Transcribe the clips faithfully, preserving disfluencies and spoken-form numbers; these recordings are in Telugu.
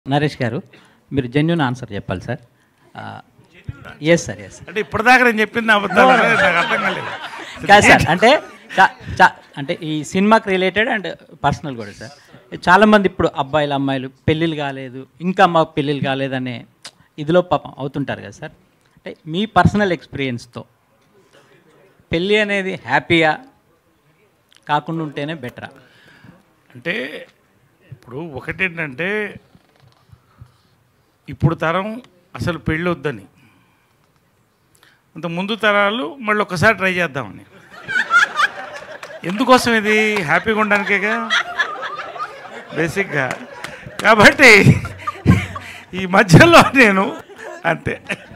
నరేష్ గారు మీరు జెన్యూన్ ఆన్సర్ చెప్పాలి సార్. ఎస్ సార్ ఎస్ అంటే ఇప్పటిదాకా నేను చెప్పింది అబద్ధాలు నాకు అర్థం కాలేదు. కాదు సార్, అంటే అంటే ఈ సినిమాకి రిలేటెడ్ అండ్ పర్సనల్ కూడా సార్. చాలామంది ఇప్పుడు అబ్బాయిలు అమ్మాయిలు పెళ్ళిళ్ళు కాలేదు, ఇంకా మా పెళ్ళిళ్ళు కాలేదనే ఇదిలో పాపం అవుతుంటారు కదా సార్. అంటే మీ పర్సనల్ ఎక్స్పీరియన్స్తో పెళ్ళి అనేది హ్యాపీగా కాకుండా ఉంటేనే బెటరా? అంటే ఇప్పుడు ఒకటేంటంటే ఇప్పుడు తరం అసలు పెళ్ళి వద్దని, అంత ముందు తరాలు మళ్ళీ ఒకసారి ట్రై చేద్దామని. ఎందుకోసం ఇది హ్యాపీగా ఉండడానికేగా బేసిక్గా. కాబట్టి ఈ మధ్యలో నేను అంతే.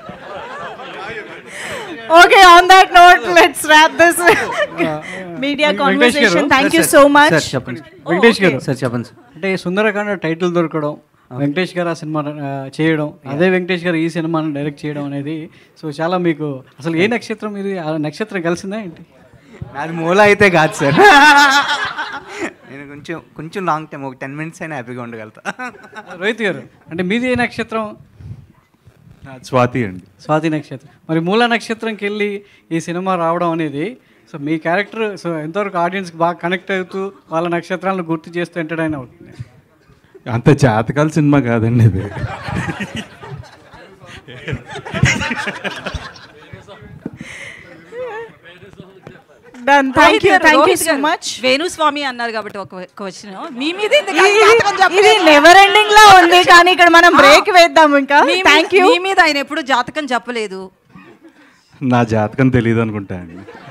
Okay, on that note, let's wrap this media conversation. Thank you so much. Sir చెప్పండి వెంకటేష్ గారు. సార్ చెప్పండి సార్. అంటే సుందరకాండ టైటిల్ దొరకడం, వెంకటేష్ గారు ఆ సినిమా చేయడం, అదే వెంకటేష్ గారు ఈ సినిమాను డైరెక్ట్ చేయడం అనేది సో చాలా మీకు అసలు ఏ నక్షత్రం ఇది? ఆ నక్షత్రం కలిసిందా ఏంటి? నాది మూల అయితే కాదు సార్. నేను కొంచెం కొంచెం లాంగ్ టైం ఒక టెన్ మినిట్స్ అయినా హ్యాపీగా ఉండగలుగుతా. రోహిత్ గారు అంటే మీది ఏ నక్షత్రం? స్వాతి అండి. స్వాతి నక్షత్రం. మరి మూల నక్షత్రంకి వెళ్ళి ఈ సినిమా రావడం అనేది సో మీ క్యారెక్టర్ సో ఎంతవరకు ఆడియన్స్కి బాగా కనెక్ట్ అవుతూ వాళ్ళ నక్షత్రాలను గుర్తు చేస్తూ ఎంటర్టైన్ అవుతుంది? అంత జాతకాల సినిమా కాదండి ఇది. Done. Thank you. Thank you so much. Venu Swamy అన్నారు కాబట్టి ఒక క్వశ్చన్ మీ మీద ఇది నెవర్ ఎండింగ్ లా ఉంది, కానీ ఇక్కడ మనం బ్రేక్ వేద్దాం ఇంకా. Thank you. మీ మీద ఆయన ఎప్పుడు జాతకం చెప్పలేదు. నా జాతకం తెలియదు అనుకుంటా అండి.